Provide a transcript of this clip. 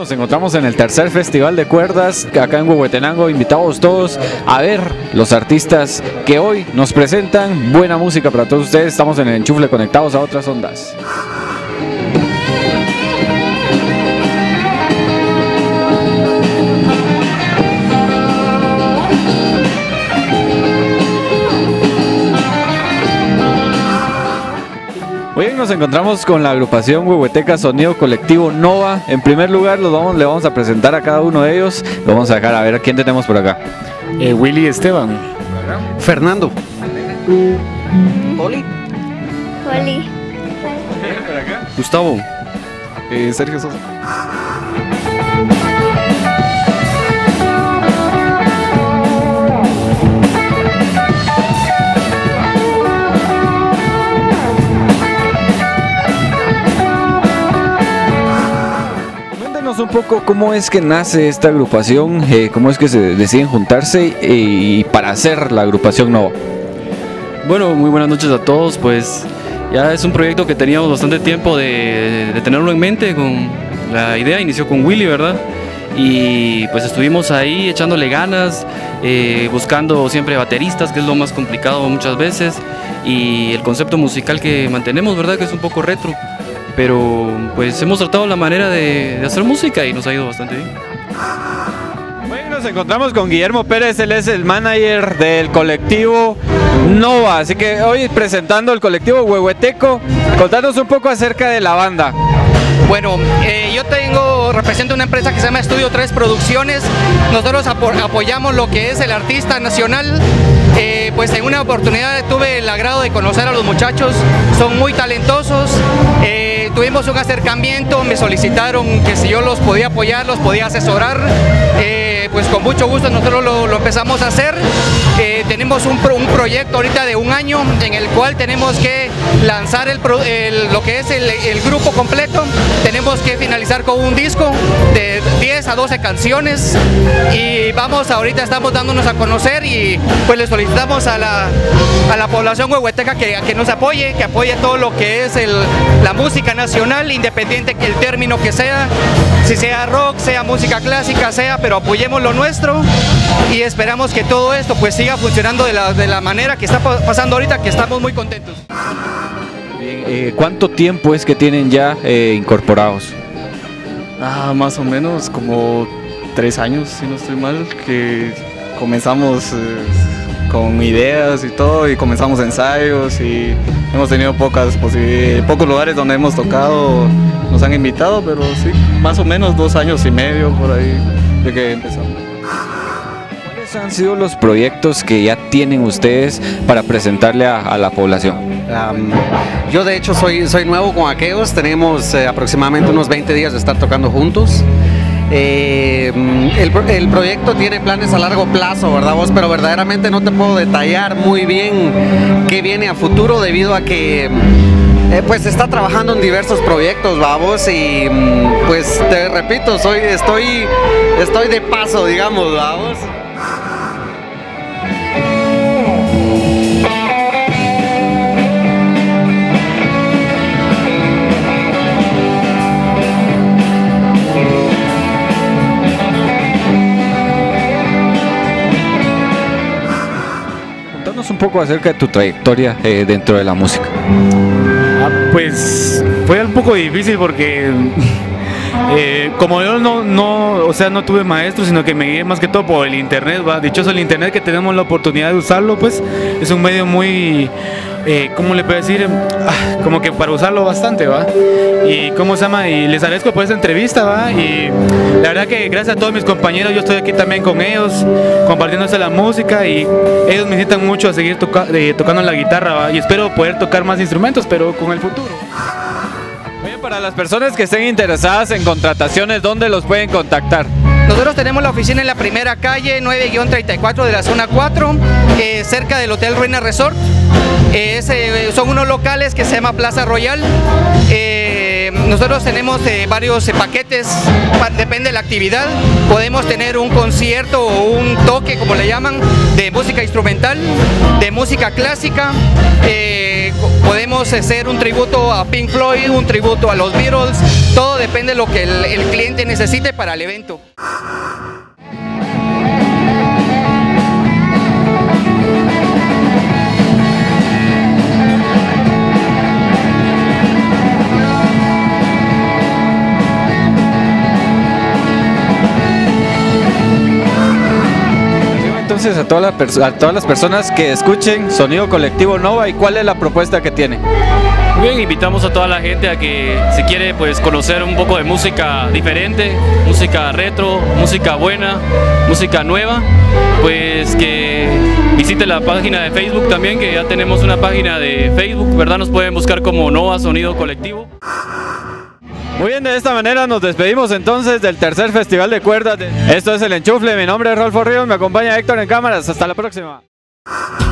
Nos encontramos en el tercer festival de cuerdas acá en Huehuetenango, invitados todos a ver los artistas que hoy nos presentan buena música para todos ustedes. Estamos en el enchufle conectados a otras ondas. Hoy nos encontramos con la agrupación Huehueteca Sonido Colectivo Nova. En primer lugar le vamos a presentar a cada uno de ellos. Lo vamos a dejar a ver a quién tenemos por acá. Willy Esteban. Fernando. Oli. Gustavo. Sergio Sosa. Un poco cómo es que nace esta agrupación, cómo es que se deciden juntarse y para hacer la agrupación Nova. Bueno, muy buenas noches a todos. Pues ya es un proyecto que teníamos bastante tiempo de tenerlo en mente. Con la idea inició con Willy, ¿verdad? Y pues estuvimos ahí echándole ganas, buscando siempre bateristas, que es lo más complicado muchas veces, y el concepto musical que mantenemos, ¿verdad? Que es un poco retro. Pero pues hemos tratado la manera de hacer música y nos ha ido bastante bien. Bueno, nos encontramos con Guillermo Pérez, él es el manager del colectivo Nova, así que hoy presentando el colectivo Huehueteco, contanos un poco acerca de la banda. Bueno, represento una empresa que se llama Estudio 3 Producciones. Nosotros apoyamos lo que es el artista nacional. Pues en una oportunidad tuve el agrado de conocer a los muchachos, son muy talentosos. Tuvimos un acercamiento, me solicitaron que si yo los podía apoyar, los podía asesorar. Pues con mucho gusto nosotros lo empezamos a hacer. Tenemos un proyecto ahorita de un año en el cual tenemos que lanzar lo que es el grupo completo. Tenemos que finalizar con un disco de 10 a 12 canciones y ahorita estamos dándonos a conocer y pues le solicitamos a la población huehueteca que nos apoye, que apoye todo lo que es la música nacional, independiente que el término que sea, si sea rock, sea música clásica, pero apoyemos lo nuestro y esperamos que todo esto pues siga funcionando de la manera que está pasando ahorita, que estamos muy contentos. Bien, ¿cuánto tiempo es que tienen ya incorporados? Más o menos como 3 años, si no estoy mal, que comenzamos con ideas y todo, y comenzamos ensayos y hemos tenido pocos lugares donde hemos tocado, nos han invitado, pero sí, más o menos 2 años y medio por ahí de que empezamos. ¿Cuáles han sido los proyectos que ya tienen ustedes para presentarle a la población? Yo de hecho soy nuevo con aquellos, tenemos aproximadamente unos 20 días de estar tocando juntos. El proyecto tiene planes a largo plazo, ¿verdad vos? Pero verdaderamente no te puedo detallar muy bien qué viene a futuro debido a que pues está trabajando en diversos proyectos, vamos, y pues te repito, estoy de paso, digamos, vamos. Un poco acerca de tu trayectoria dentro de la música. Pues fue un poco difícil porque como yo no tuve maestro, sino que me guié más que todo por el internet, ¿va? Dichoso el internet que tenemos la oportunidad de usarlo, pues es un medio muy, ¿cómo le puedo decir? Como que para usarlo bastante, ¿va? Y ¿cómo se llama? Y les agradezco por esta entrevista, ¿va? Y la verdad que gracias a todos mis compañeros, yo estoy aquí también con ellos, compartiéndose la música, y ellos me incitan mucho a seguir tocando la guitarra, ¿va? Y espero poder tocar más instrumentos, pero con el futuro. Para las personas que estén interesadas en contrataciones, ¿dónde los pueden contactar? Nosotros tenemos la oficina en la primera calle 9-34 de la zona 4, cerca del Hotel Ruina Resort. Son unos locales que se llama Plaza Royal. Nosotros tenemos varios paquetes, depende de la actividad. Podemos tener un concierto o un toque, como le llaman, de música instrumental, de música clásica, podemos hacer un tributo a Pink Floyd, un tributo a los Beatles, todo depende de lo que el cliente necesite para el evento. Entonces a todas las personas que escuchen Sonido Colectivo Nova, ¿y cuál es la propuesta que tiene? Muy bien, invitamos a toda la gente a que si quiere pues conocer un poco de música diferente, música retro, música buena, música nueva, pues que visite la página de Facebook también, que ya tenemos una página de Facebook, ¿verdad? Nos pueden buscar como Nova Sonido Colectivo. Muy bien, de esta manera nos despedimos entonces del tercer Festival de Cuerdas. Esto es El Enchufle, mi nombre es Rolfo Ríos, me acompaña Héctor en cámaras, hasta la próxima.